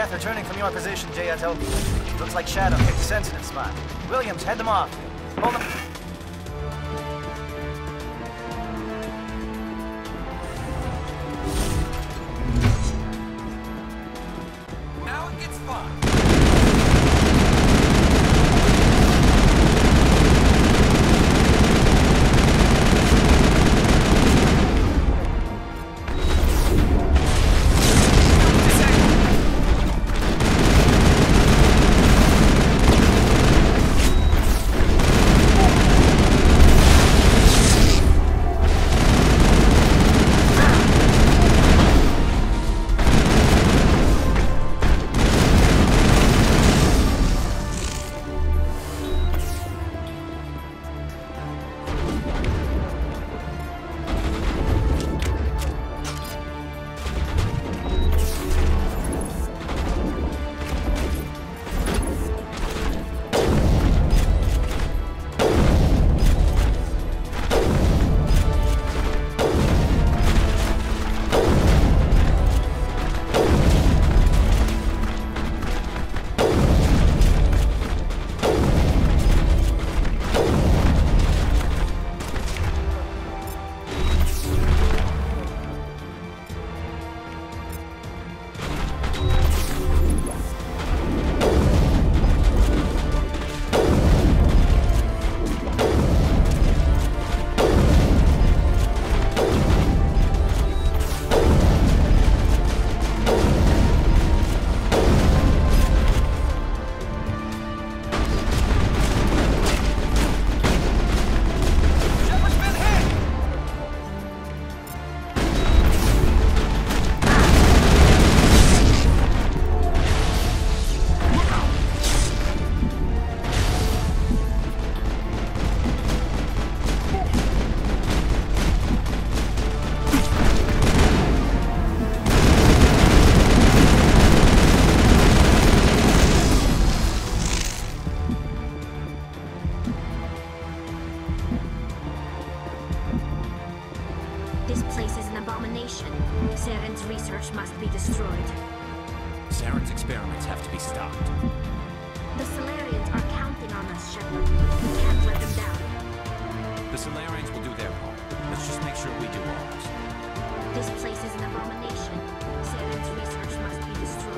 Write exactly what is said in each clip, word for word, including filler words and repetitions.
path returning from your position, J S O. Looks like Shadow picked a sensitive spot. Williams, head them off. Hold them. Now it gets fun. This place is an abomination. Saren's research must be destroyed. Saren's experiments have to be stopped. The Solarians are counting on us, Shepard. We can't let them down. The Solarians will do their part. Let's just make sure we do ours. This place is an abomination. Saren's research must be destroyed.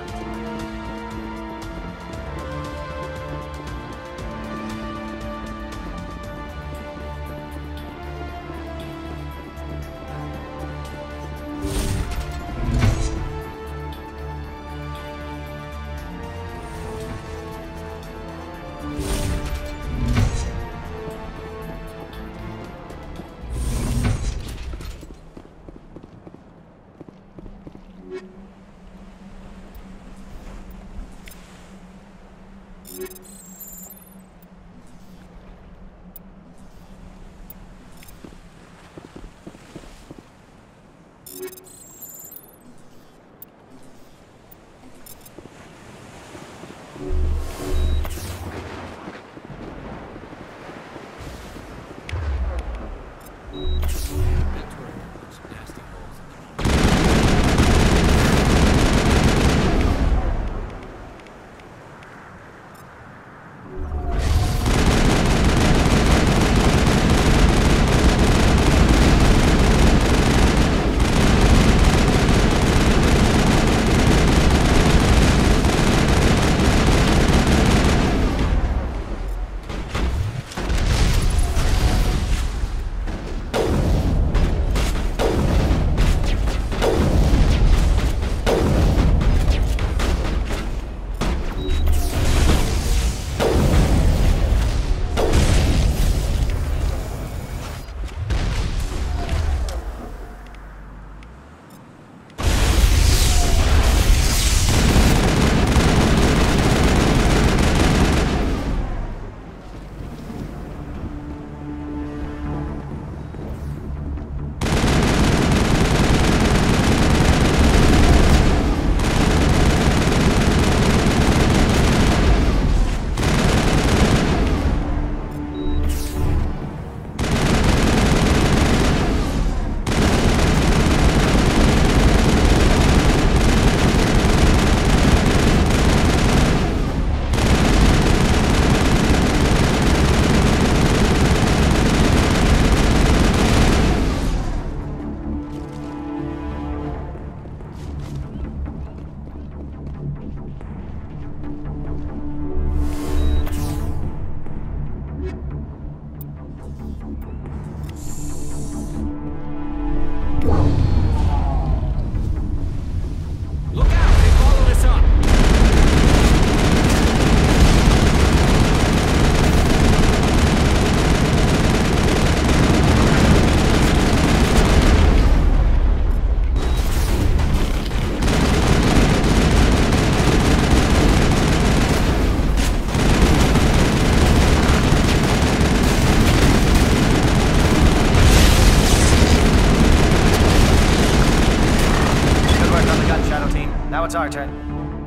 Now it's our turn.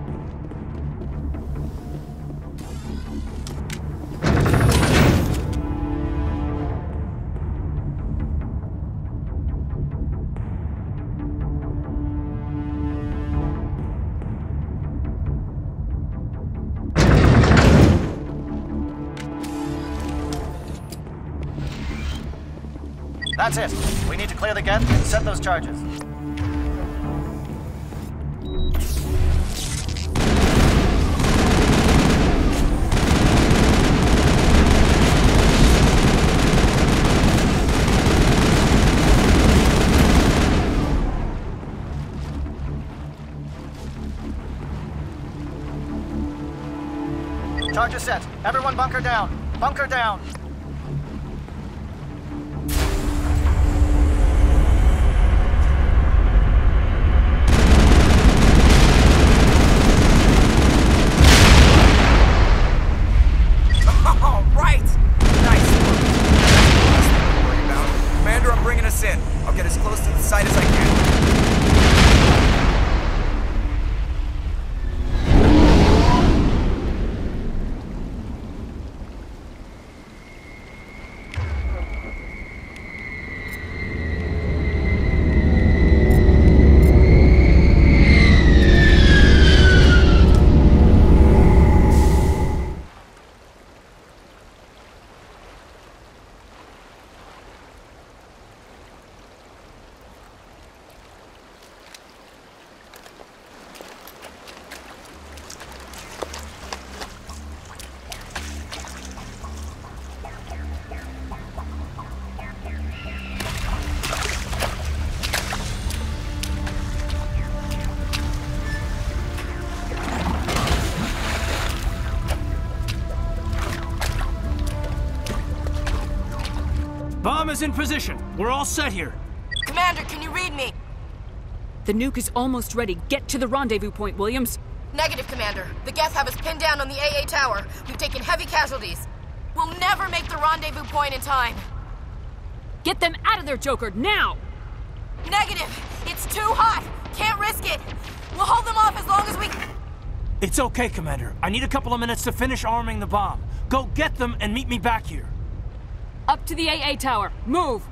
That's it. We need to clear the gate and set those charges. Charges set. Everyone bunker down. Bunker down. Bomb is in position. We're all set here. Commander, can you read me? The nuke is almost ready. Get to the rendezvous point, Williams. Negative, Commander. The Geth have us pinned down on the A A tower. We've taken heavy casualties. We'll never make the rendezvous point in time. Get them out of there, Joker, now! Negative! It's too hot! Can't risk it! We'll hold them off as long as we... It's okay, Commander. I need a couple of minutes to finish arming the bomb. Go get them and meet me back here. Up to the A A tower. Move!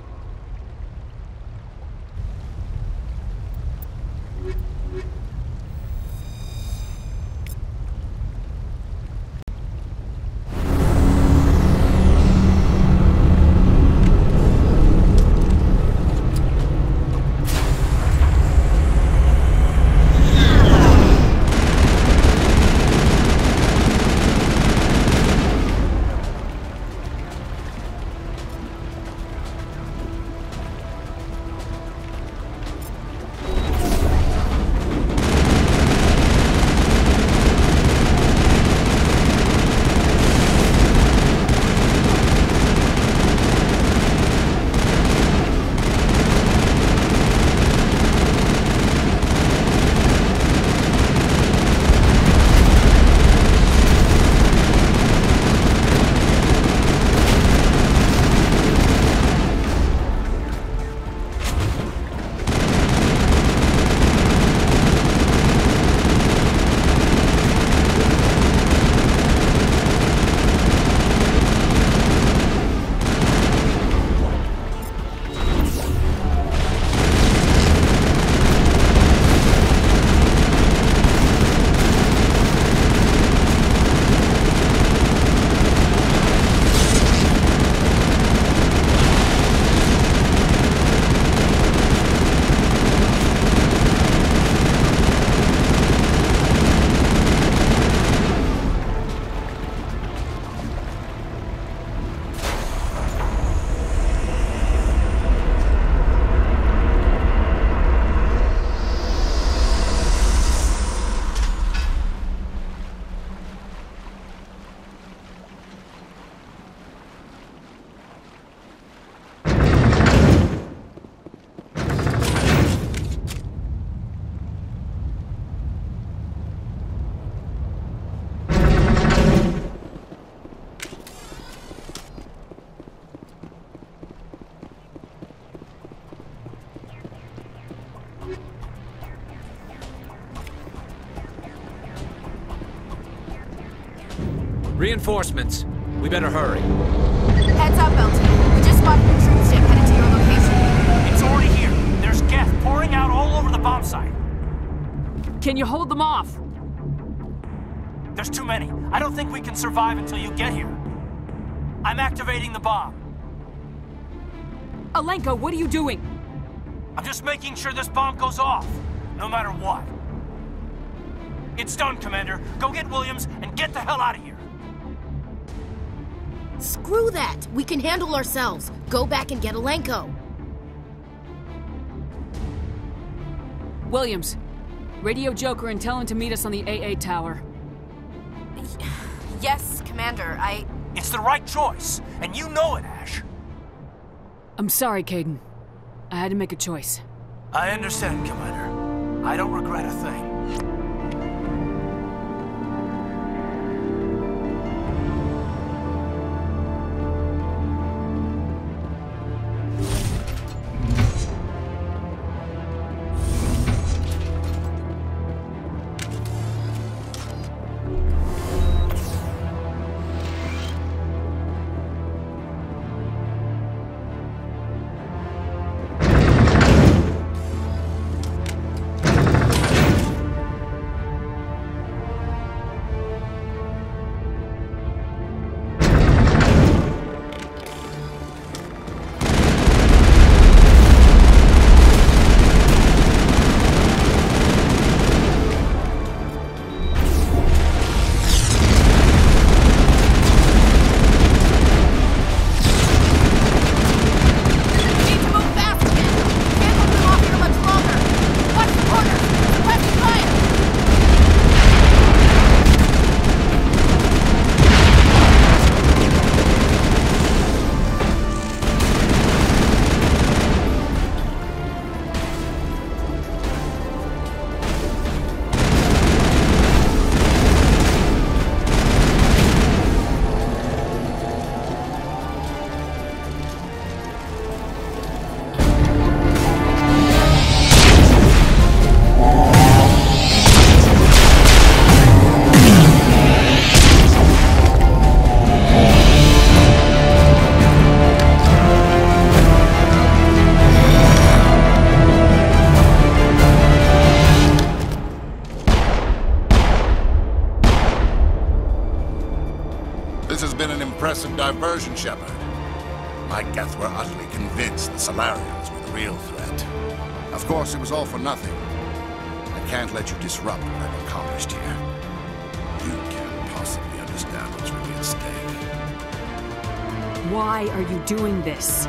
Reinforcements. We better hurry. Heads up, L T. We just spotted a troop ship headed to your location. It's already here. There's geth pouring out all over the bomb site. Can you hold them off? There's too many. I don't think we can survive until you get here. I'm activating the bomb. Alenka, what are you doing? I'm just making sure this bomb goes off, no matter what. It's done, Commander. Go get Williams and get the hell out of here. Screw that! We can handle ourselves. Go back and get Alenko. Williams, radio Joker and tell him to meet us on the A A tower. Yes, Commander, I... It's the right choice, and you know it, Ash. I'm sorry, Caden. I had to make a choice. I understand, Commander. I don't regret a thing. Impressive diversion, Shepard. My Geth were utterly convinced the Solarians were the real threat. Of course, it was all for nothing. I can't let you disrupt what I've accomplished here. You can't possibly understand what's really at stake. Why are you doing this?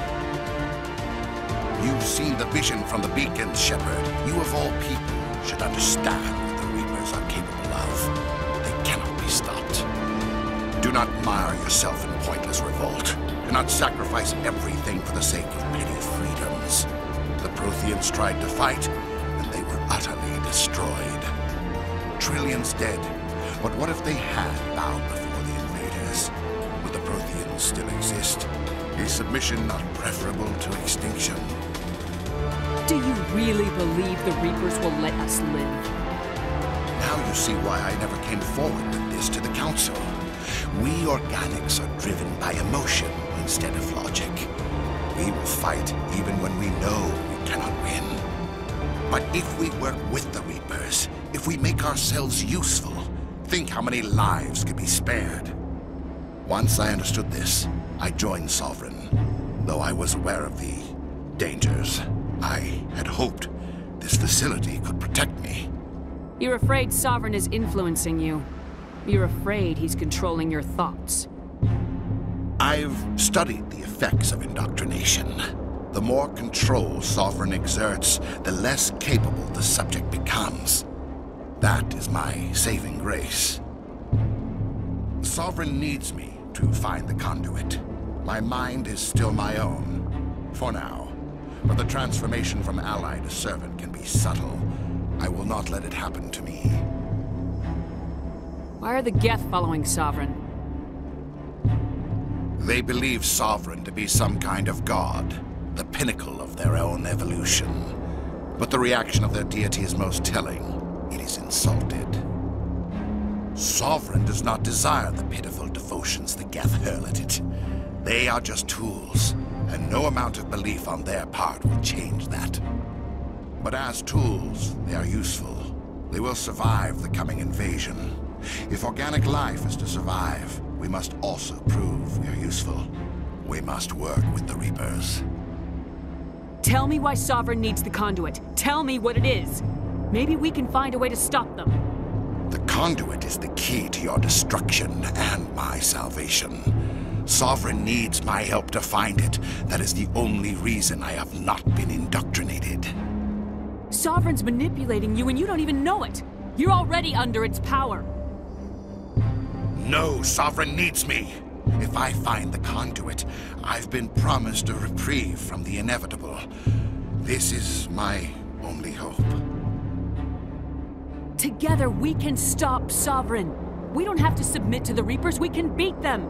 You've seen the vision from the beacons, Shepard. You of all people should understand what the Reapers are capable of. They cannot be stopped. Do not mire yourself in pointless revolt. Do not sacrifice everything for the sake of petty freedoms. The Protheans tried to fight, and they were utterly destroyed. Trillions dead, but what if they had bowed before the invaders? Would the Protheans still exist? Is submission not preferable to extinction? Do you really believe the Reapers will let us live? Now you see why I never came forward with this to the Council. We organics are driven by emotion instead of logic. We will fight even when we know we cannot win. But if we work with the Reapers, if we make ourselves useful, think how many lives could be spared. Once I understood this, I joined Sovereign, though I was aware of the dangers. I had hoped this facility could protect me. You're afraid Sovereign is influencing you. You're afraid he's controlling your thoughts. I've studied the effects of indoctrination. The more control Sovereign exerts, the less capable the subject becomes. That is my saving grace. Sovereign needs me to find the conduit. My mind is still my own, for now. But the transformation from ally to servant can be subtle. I will not let it happen to me. Why are the Geth following Sovereign? They believe Sovereign to be some kind of god, the pinnacle of their own evolution. But the reaction of their deity is most telling. It is insulted. Sovereign does not desire the pitiful devotions the Geth hurl at it. They are just tools, and no amount of belief on their part will change that. But as tools, they are useful. They will survive the coming invasion. If organic life is to survive, we must also prove we are useful. We must work with the Reapers. Tell me why Sovereign needs the conduit. Tell me what it is. Maybe we can find a way to stop them. The conduit is the key to your destruction and my salvation. Sovereign needs my help to find it. That is the only reason I have not been indoctrinated. Sovereign's manipulating you and you don't even know it. You're already under its power. No, Sovereign needs me. If I find the conduit, I've been promised a reprieve from the inevitable. This is my only hope. Together we can stop Sovereign. We don't have to submit to the Reapers, we can beat them.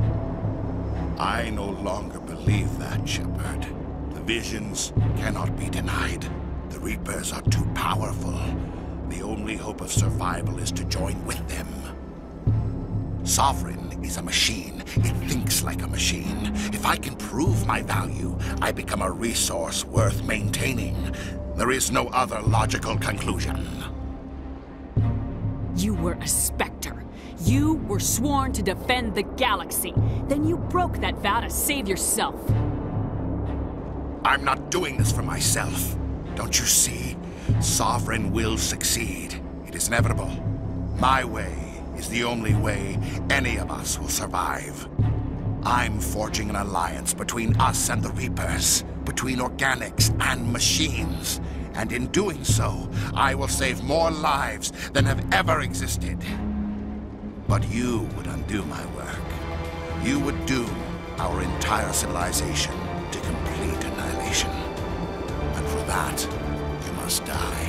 I no longer believe that, Shepard. The visions cannot be denied. The Reapers are too powerful. The only hope of survival is to join with them. Sovereign is a machine. It thinks like a machine. If I can prove my value, I become a resource worth maintaining. There is no other logical conclusion. You were a Spectre. You were sworn to defend the galaxy. Then you broke that vow to save yourself. I'm not doing this for myself. Don't you see? Sovereign will succeed. It is inevitable. My way is the only way any of us will survive. I'm forging an alliance between us and the Reapers, between organics and machines. And in doing so, I will save more lives than have ever existed. But you would undo my work. You would doom our entire civilization to complete annihilation. And for that, you must die.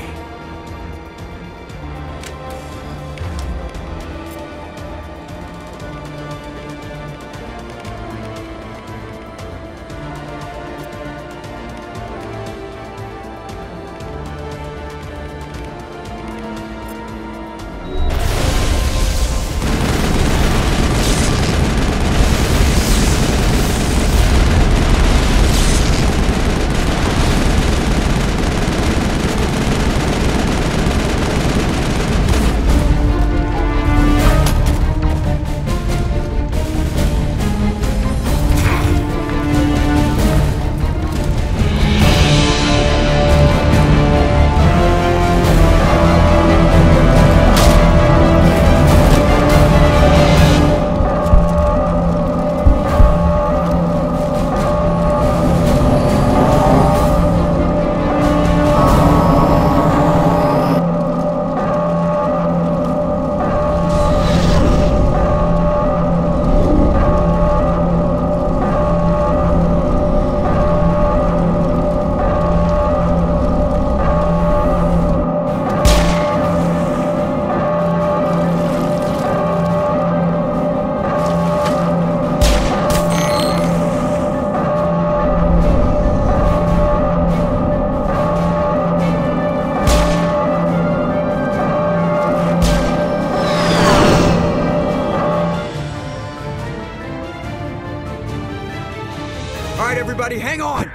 Everybody, hang on!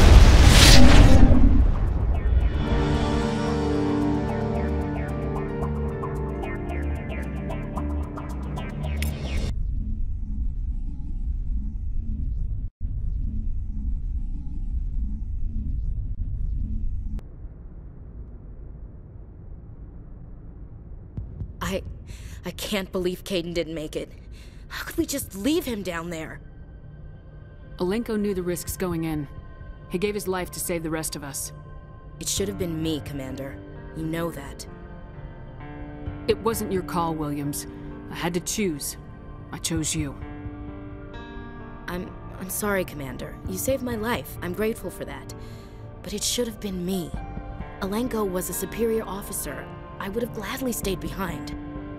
I... I can't believe Caden didn't make it. How could we just leave him down there? Alenko knew the risks going in. He gave his life to save the rest of us. It should have been me, Commander. You know that. It wasn't your call, Williams. I had to choose. I chose you. I'm... I'm sorry, Commander. You saved my life. I'm grateful for that. But it should have been me. Alenko was a superior officer. I would have gladly stayed behind.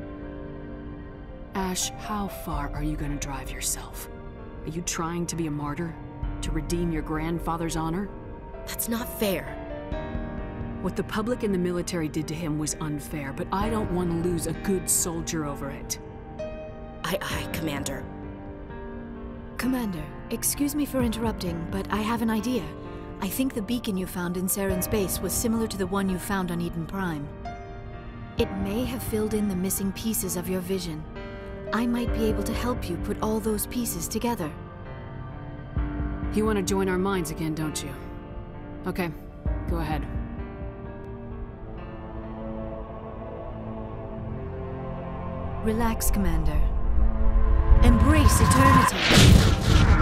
Ash, how far are you gonna drive yourself? Are you trying to be a martyr? To redeem your grandfather's honor? That's not fair. What the public and the military did to him was unfair, but I don't want to lose a good soldier over it. Aye, aye, Commander. Commander, excuse me for interrupting, but I have an idea. I think the beacon you found in Saren's base was similar to the one you found on Eden Prime. It may have filled in the missing pieces of your vision. I might be able to help you put all those pieces together. You want to join our minds again, don't you? Okay, go ahead. Relax, Commander. Embrace eternity.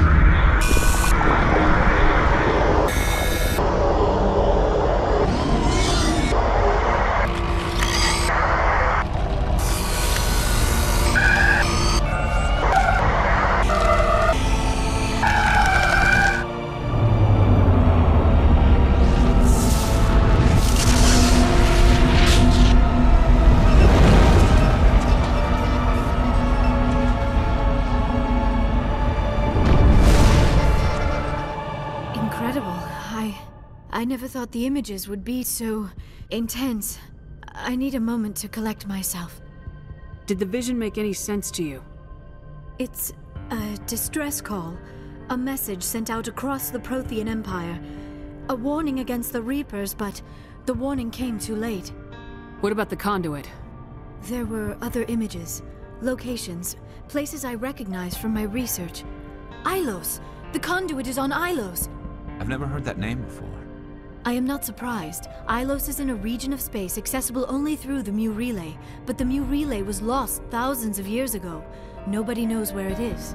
I never thought the images would be so intense. I need a moment to collect myself. Did the vision make any sense to you? It's a distress call. A message sent out across the Prothean Empire. A warning against the Reapers, but the warning came too late. What about the conduit? There were other images, locations, places I recognized from my research. Ilos! The conduit is on Ilos! I've never heard that name before. I am not surprised. Ilos is in a region of space accessible only through the Mu Relay, but the Mu Relay was lost thousands of years ago. Nobody knows where it is.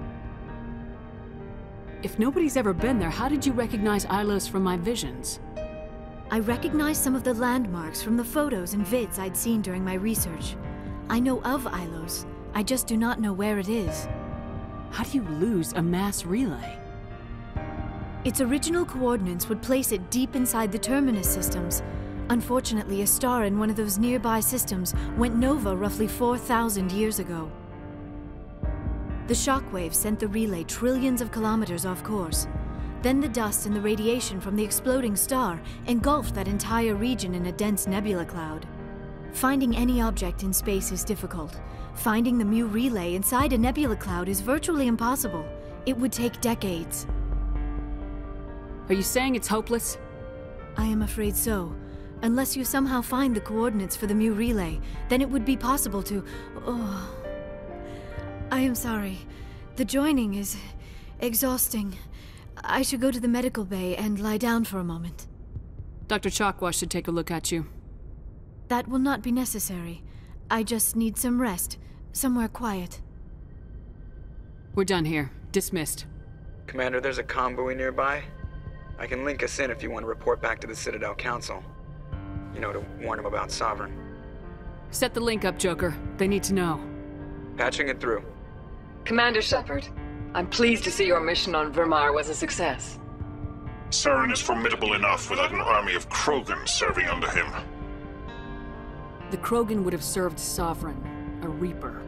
If nobody's ever been there, how did you recognize Ilos from my visions? I recognized some of the landmarks from the photos and vids I'd seen during my research. I know of Ilos. I just do not know where it is. How do you lose a mass relay? Its original coordinates would place it deep inside the Terminus systems. Unfortunately, a star in one of those nearby systems went nova roughly four thousand years ago. The shockwave sent the relay trillions of kilometers off course. Then the dust and the radiation from the exploding star engulfed that entire region in a dense nebula cloud. Finding any object in space is difficult. Finding the Mu Relay inside a nebula cloud is virtually impossible. It would take decades. Are you saying it's hopeless? I am afraid so. Unless you somehow find the coordinates for the Mu Relay, then it would be possible to... Oh... I am sorry. The joining is... exhausting. I should go to the medical bay and lie down for a moment. Doctor Chakwa should take a look at you. That will not be necessary. I just need some rest. Somewhere quiet. We're done here. Dismissed. Commander, there's a convoy nearby. I can link us in if you want to report back to the Citadel Council. You know, to warn them about Sovereign. Set the link up, Joker. They need to know. Patching it through. Commander Shepard, I'm pleased to see your mission on Virmire was a success. Saren is formidable enough without an army of Krogan serving under him. The Krogan would have served Sovereign, a Reaper.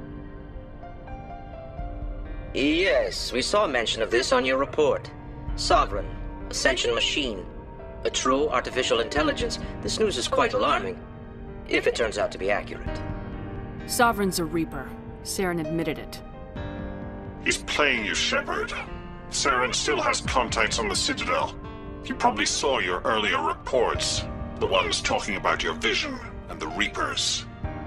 Yes, we saw mention of this on your report. Sovereign, Ascension machine. A true artificial intelligence. This news is quite alarming, if it turns out to be accurate. Sovereign's a Reaper. Saren admitted it. He's playing you, Shepard. Saren still has contacts on the Citadel. He probably saw your earlier reports. The ones talking about your vision and the Reapers.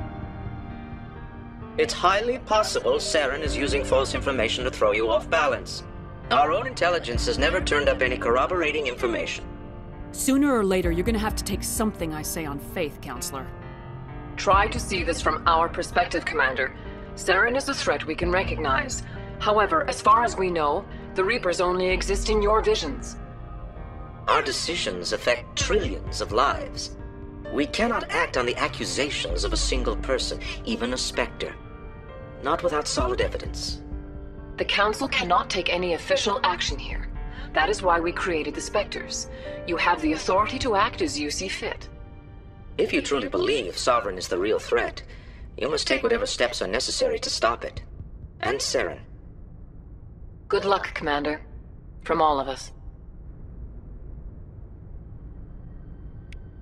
It's highly possible Saren is using false information to throw you off balance. Our own intelligence has never turned up any corroborating information. Sooner or later, you're gonna have to take something I say on faith, Counselor. Try to see this from our perspective, Commander. Saren is a threat we can recognize. However, as far as we know, the Reapers only exist in your visions. Our decisions affect trillions of lives. We cannot act on the accusations of a single person, even a Spectre. Not without solid evidence. The Council cannot take any official action here. That is why we created the Spectres. You have the authority to act as you see fit. If you truly believe Sovereign is the real threat, you must take whatever steps are necessary to stop it. And Saren. Good luck, Commander. From all of us.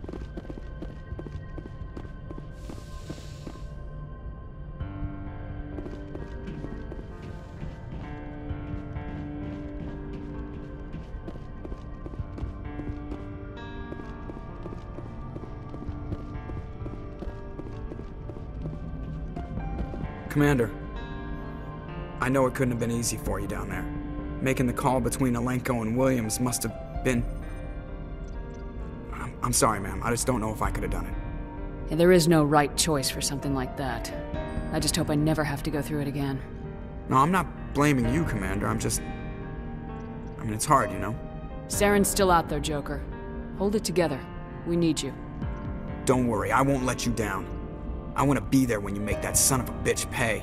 Commander, I know it couldn't have been easy for you down there. Making the call between Alenko and Williams must have been... I'm, I'm sorry, ma'am. I just don't know if I could have done it. Yeah, there is no right choice for something like that. I just hope I never have to go through it again. No, I'm not blaming you, Commander. I'm just... I mean, it's hard, you know? Saren's still out there, Joker. Hold it together. We need you. Don't worry, I won't let you down. I want to be there when you make that son of a bitch pay.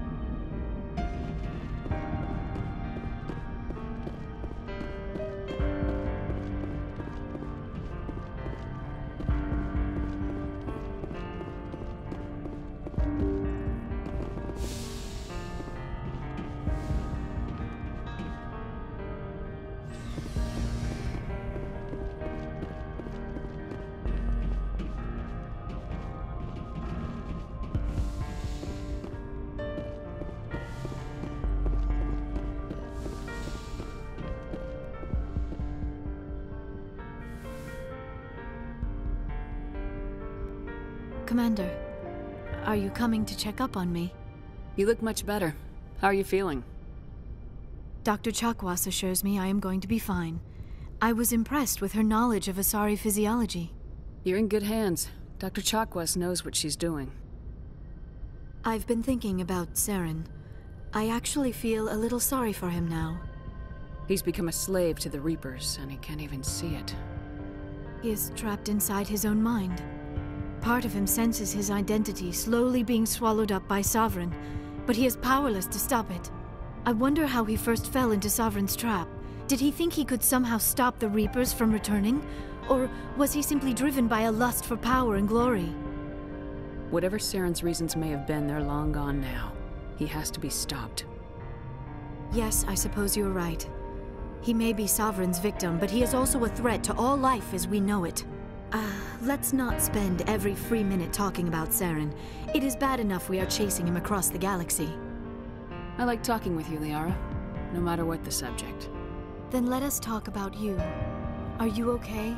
Commander, are you coming to check up on me? You look much better. How are you feeling? Doctor Chakwas assures me I am going to be fine. I was impressed with her knowledge of Asari physiology. You're in good hands. Doctor Chakwas knows what she's doing. I've been thinking about Saren. I actually feel a little sorry for him now. He's become a slave to the Reapers, and he can't even see it. He is trapped inside his own mind. Part of him senses his identity slowly being swallowed up by Sovereign, but he is powerless to stop it. I wonder how he first fell into Sovereign's trap. Did he think he could somehow stop the Reapers from returning? Or was he simply driven by a lust for power and glory? Whatever Saren's reasons may have been, they're long gone now. He has to be stopped. Yes, I suppose you're right. He may be Sovereign's victim, but he is also a threat to all life as we know it. Ah, uh, let's not spend every free minute talking about Saren. It is bad enough we are chasing him across the galaxy. I like talking with you, Liara, no matter what the subject. Then let us talk about you. Are you okay?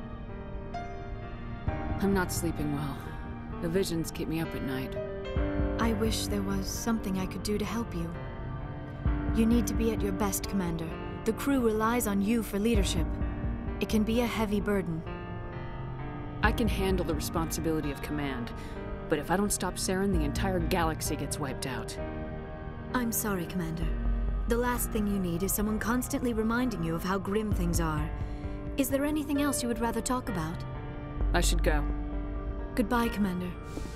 I'm not sleeping well. The visions keep me up at night. I wish there was something I could do to help you. You need to be at your best, Commander. The crew relies on you for leadership. It can be a heavy burden. I can handle the responsibility of command, but if I don't stop Saren, the entire galaxy gets wiped out. I'm sorry, Commander. The last thing you need is someone constantly reminding you of how grim things are. Is there anything else you would rather talk about? I should go. Goodbye, Commander.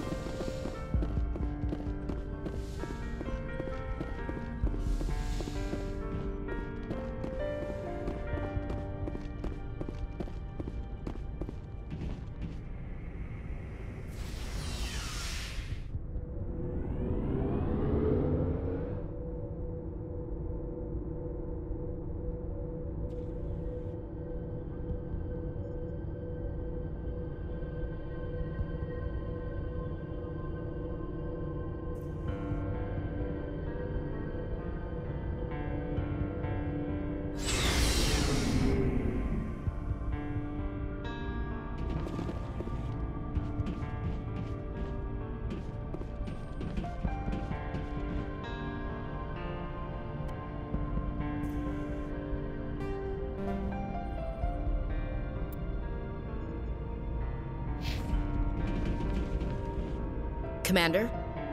Commander?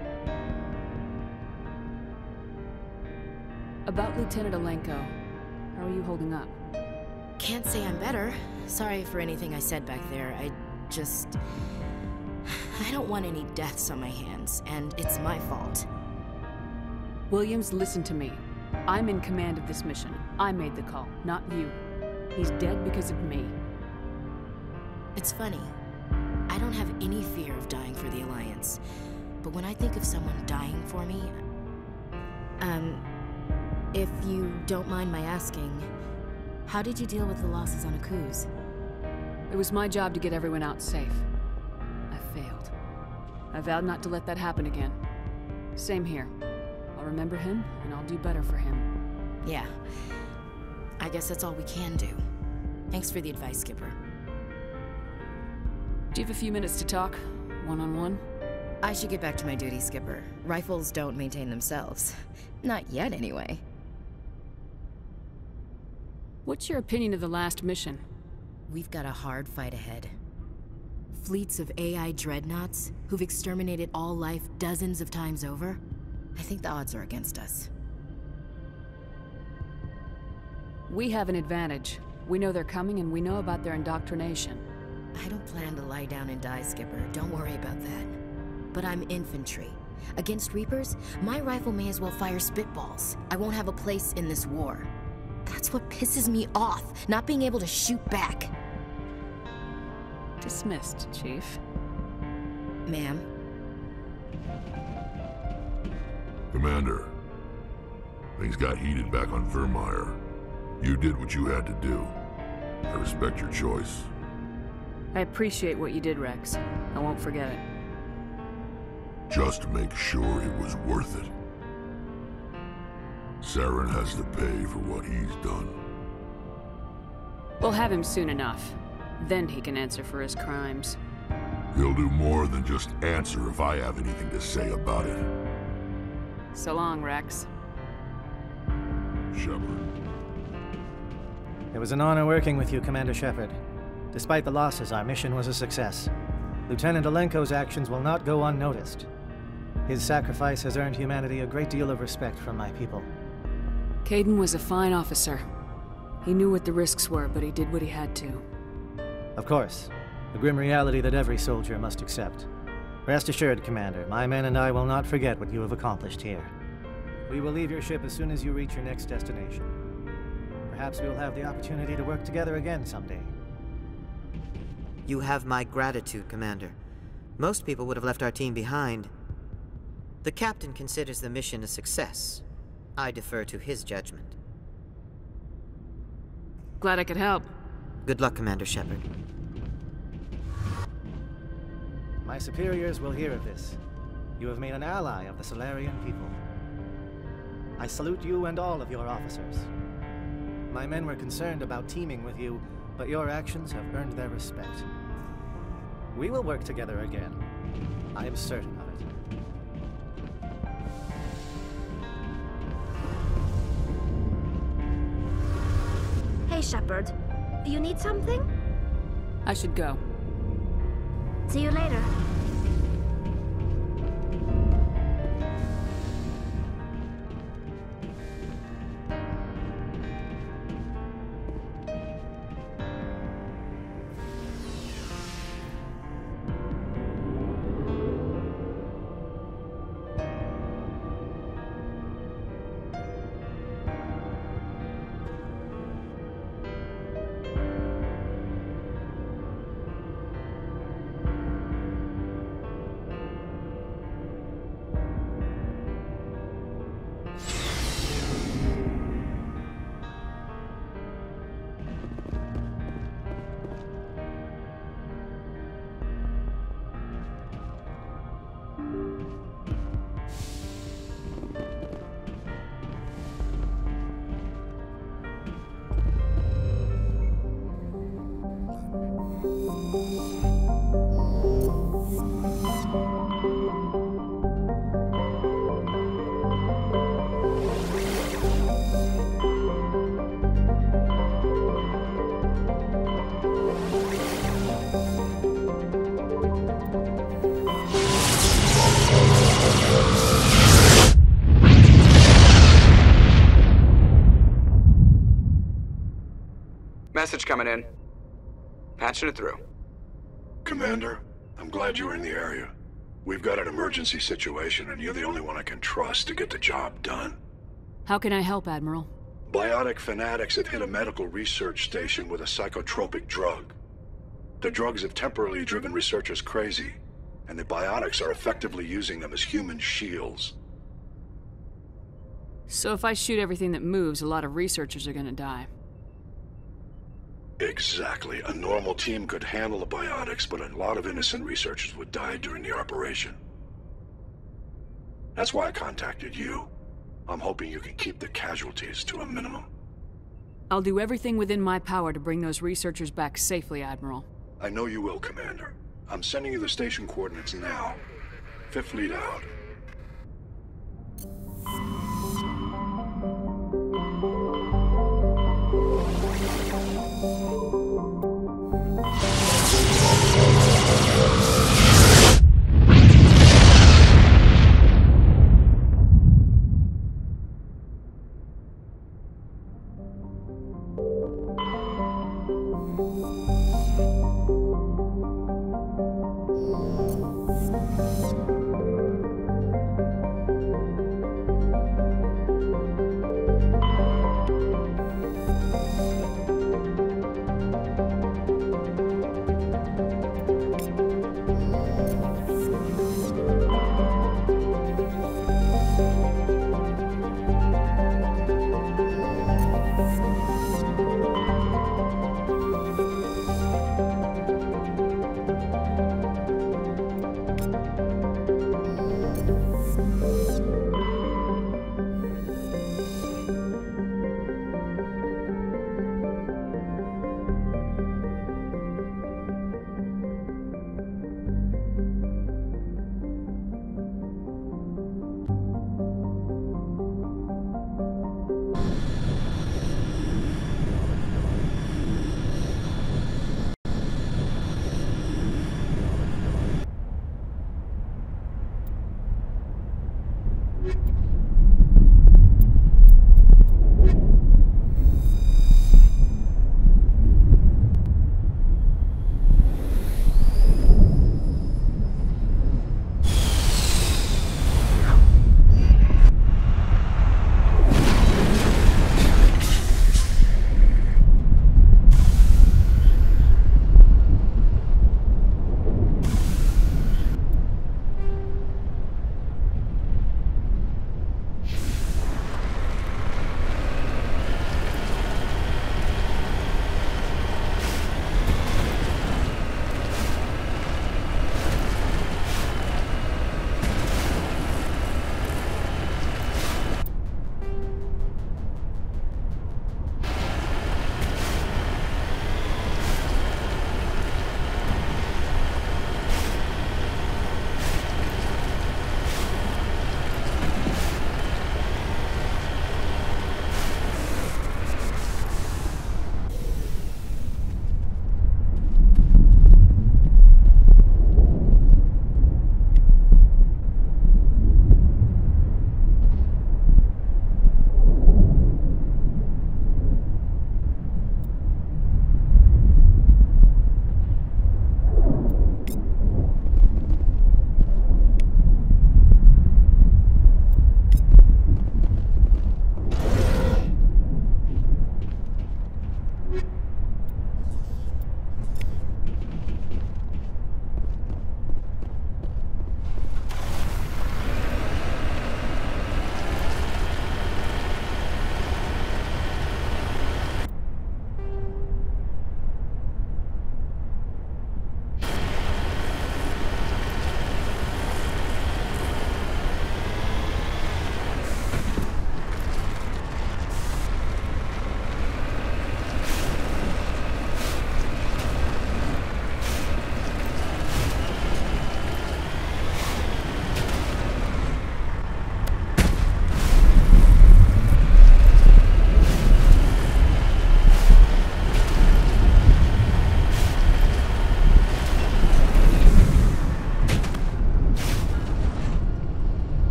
About Lieutenant Alenko, how are you holding up? Can't say I'm better. Sorry for anything I said back there. I just... I don't want any deaths on my hands, and it's my fault. Williams, listen to me. I'm in command of this mission. I made the call, not you. He's dead because of me. It's funny. I don't have any fear of dying for the Alliance. But when I think of someone dying for me... Um... If you don't mind my asking, how did you deal with the losses on Akuz? It was my job to get everyone out safe. I failed. I vowed not to let that happen again. Same here. I'll remember him, and I'll do better for him. Yeah. I guess that's all we can do. Thanks for the advice, Skipper. Do you have a few minutes to talk? One-on-one? I should get back to my duty, Skipper. Rifles don't maintain themselves. Not yet, anyway. What's your opinion of the last mission? We've got a hard fight ahead. Fleets of A I dreadnoughts who've exterminated all life dozens of times over. I think the odds are against us. We have an advantage. We know they're coming and we know about their indoctrination. I don't plan to lie down and die, Skipper. Don't worry about that. But I'm infantry. Against Reapers, my rifle may as well fire spitballs. I won't have a place in this war. That's what pisses me off, not being able to shoot back. Dismissed, Chief. Ma'am? Commander, things got heated back on Virmire. You did what you had to do. I respect your choice. I appreciate what you did, Rex. I won't forget it. Just make sure it was worth it. Saren has to pay for what he's done. We'll have him soon enough. Then he can answer for his crimes. He'll do more than just answer if I have anything to say about it. So long, Rex. Shepard. It was an honor working with you, Commander Shepard. Despite the losses, our mission was a success. Lieutenant Alenko's actions will not go unnoticed. His sacrifice has earned humanity a great deal of respect from my people. Caden was a fine officer. He knew what the risks were, but he did what he had to. Of course. The grim reality that every soldier must accept. Rest assured, Commander, my men and I will not forget what you have accomplished here. We will leave your ship as soon as you reach your next destination. Perhaps we will have the opportunity to work together again someday. You have my gratitude, Commander. Most people would have left our team behind. The captain considers the mission a success. I defer to his judgment. Glad I could help. Good luck, Commander Shepard. My superiors will hear of this. You have made an ally of the Solarian people. I salute you and all of your officers. My men were concerned about teaming with you, but your actions have earned their respect. We will work together again. I am certain of it. Hey, Shepard. You need something? I should go. See you later. Message coming in. Patching it through. Commander, I'm glad you were in the area. We've got an emergency situation, and you're the only one I can trust to get the job done. How can I help, Admiral? Biotic fanatics have hit a medical research station with a psychotropic drug. The drugs have temporarily driven researchers crazy, and the biotics are effectively using them as human shields. So if I shoot everything that moves, a lot of researchers are gonna die. Exactly. A normal team could handle the biotics, but a lot of innocent researchers would die during the operation. That's why I contacted you. I'm hoping you can keep the casualties to a minimum. I'll do everything within my power to bring those researchers back safely, Admiral. I know you will, Commander. I'm sending you the station coordinates now. Fifth Fleet out.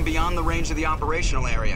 zone beyond the range of the operational area.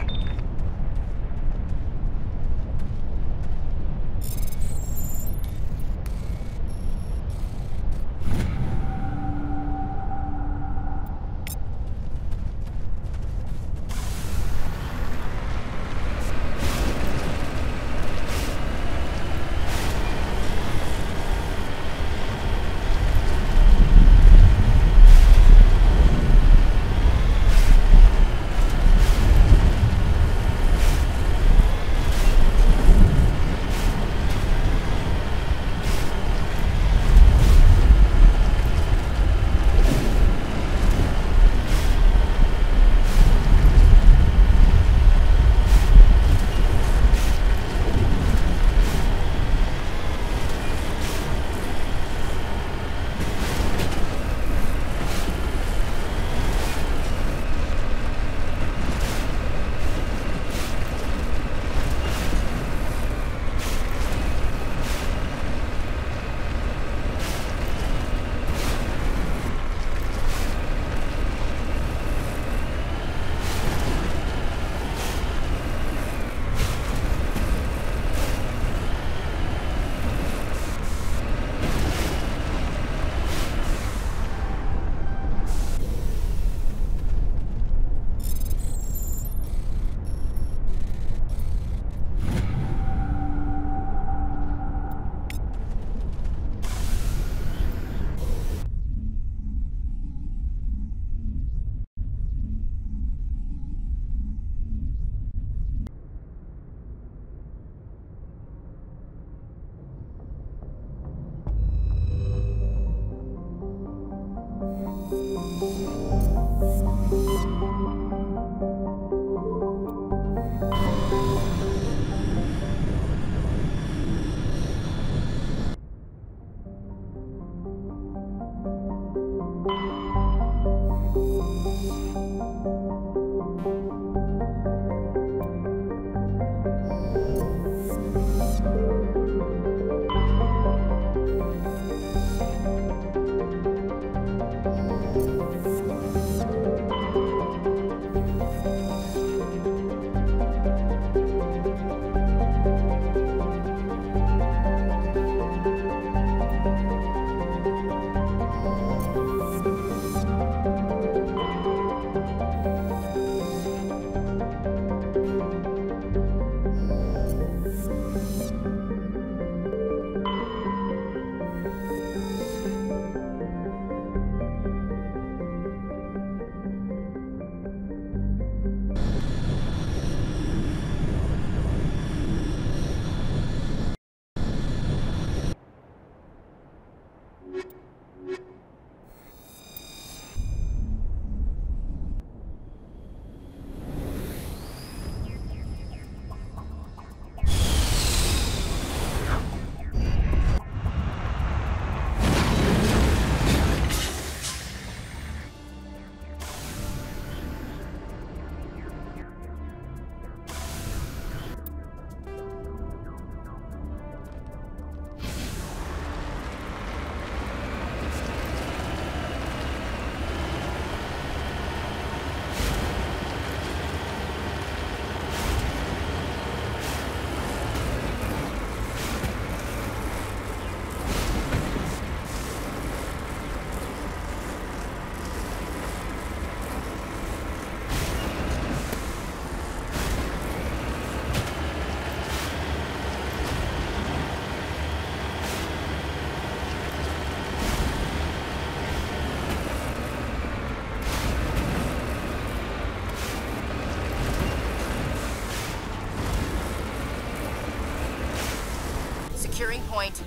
Securing point.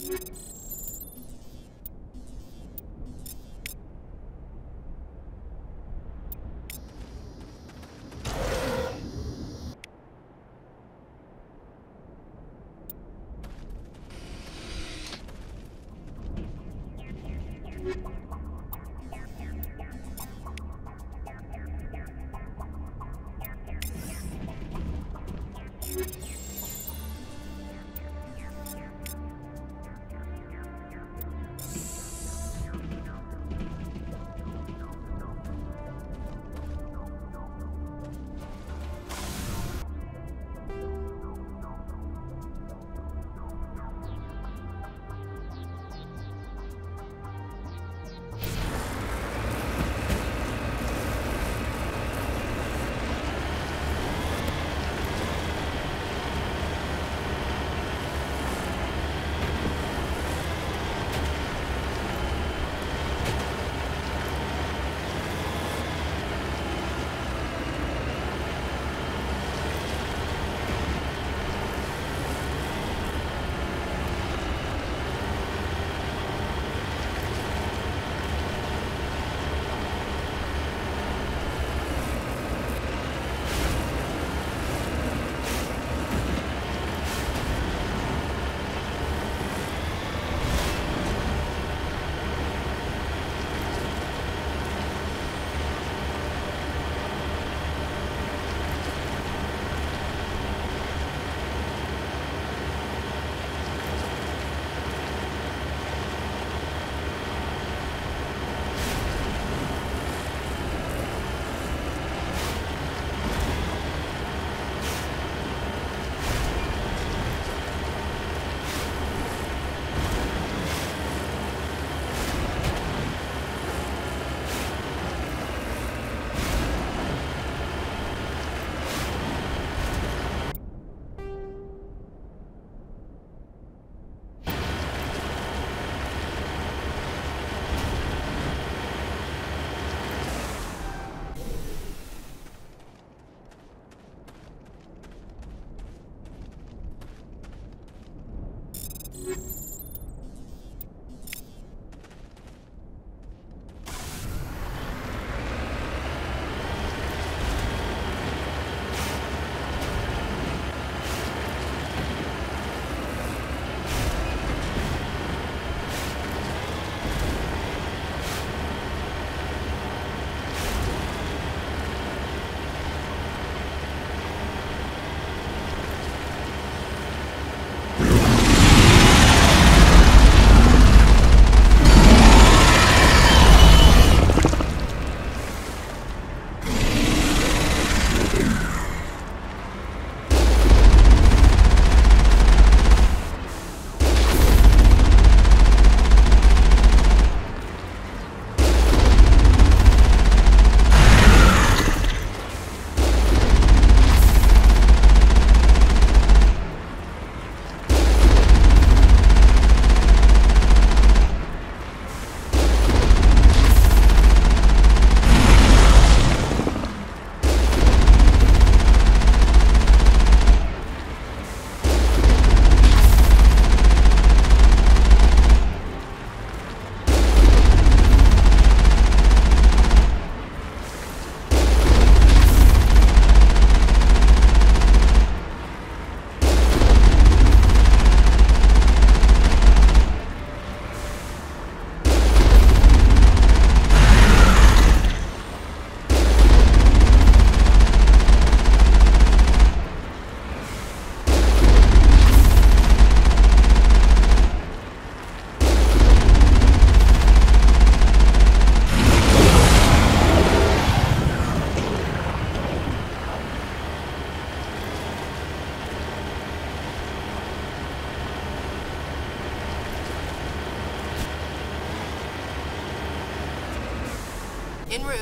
En route.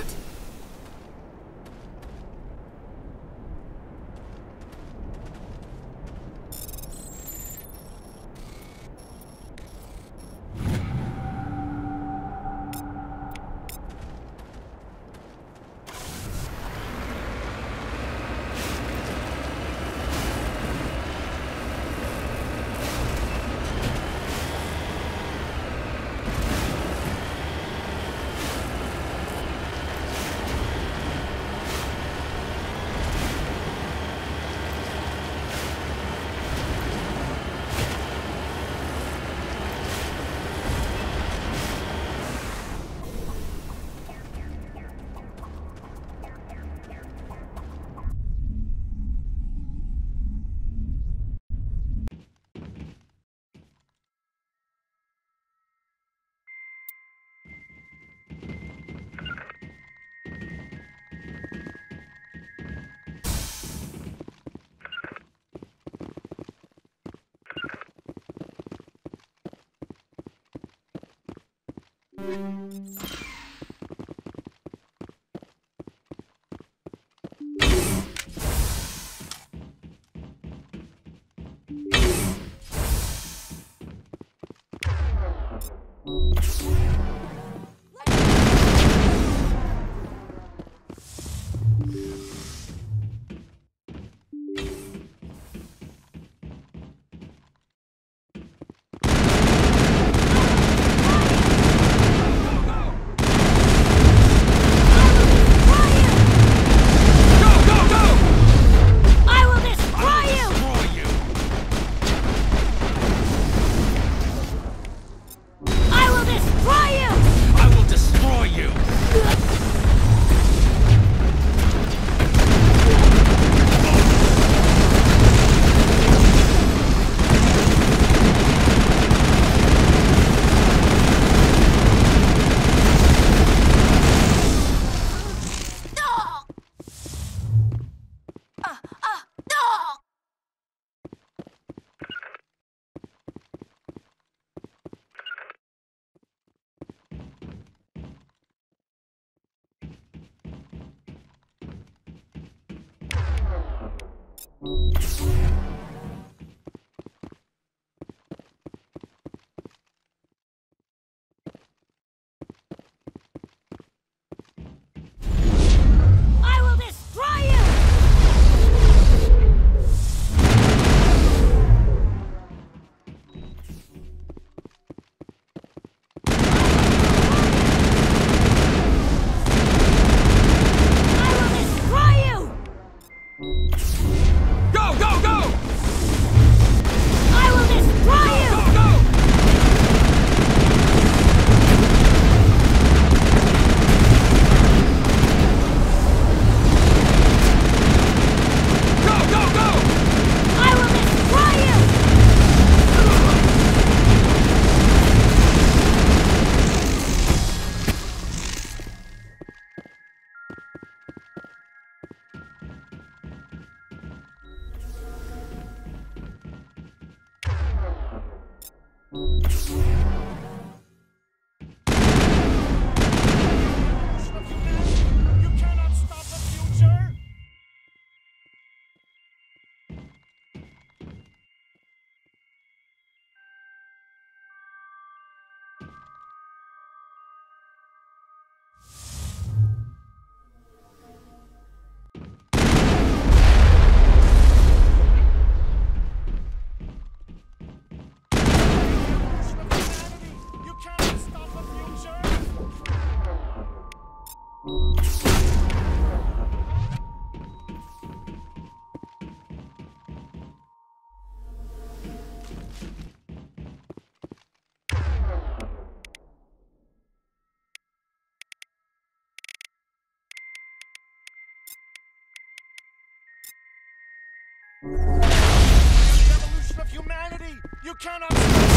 Evolution of humanity! You cannot...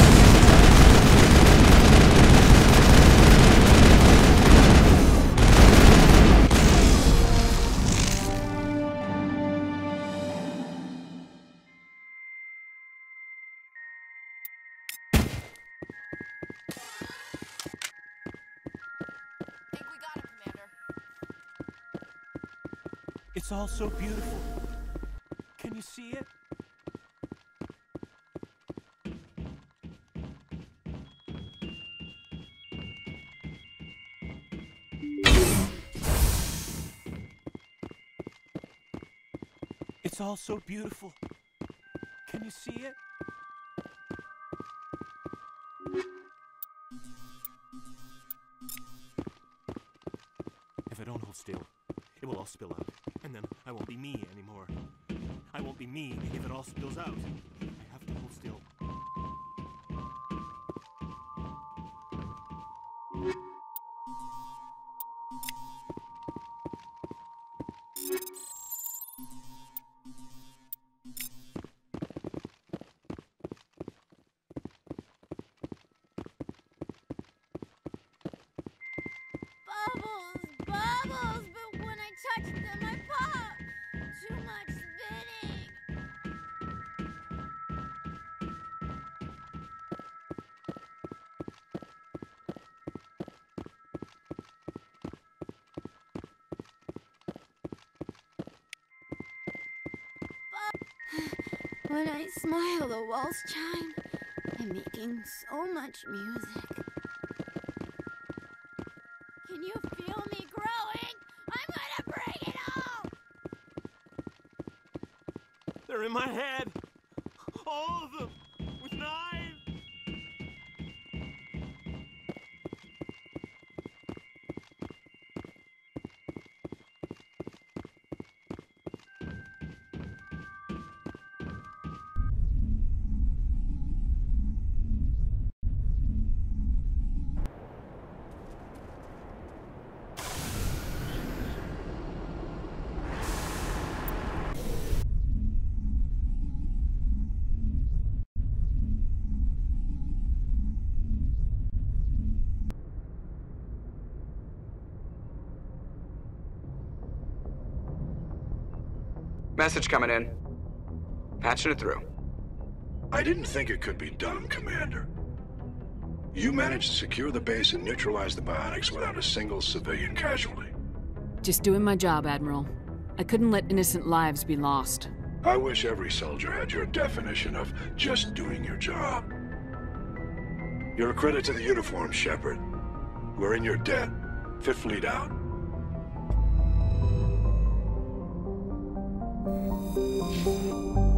It's all so beautiful. Can you see it? It's all so beautiful. Can you see it? If I don't hold still, it will all spill out, and then I won't be me anymore. I won't be me if it all spills out. I have to hold still. When I smile, the walls chime. I'm making so much music. Can you feel me growing? I'm gonna bring it all! They're in my head. All of them. With knives. Message coming in. Patching it through. I didn't think it could be done, Commander. You managed to secure the base and neutralize the biotics without a single civilian casualty. Just doing my job, Admiral. I couldn't let innocent lives be lost. I wish every soldier had your definition of just doing your job. You're a credit to the uniform, Shepard. We're in your debt. Fifth Fleet out. Thank you.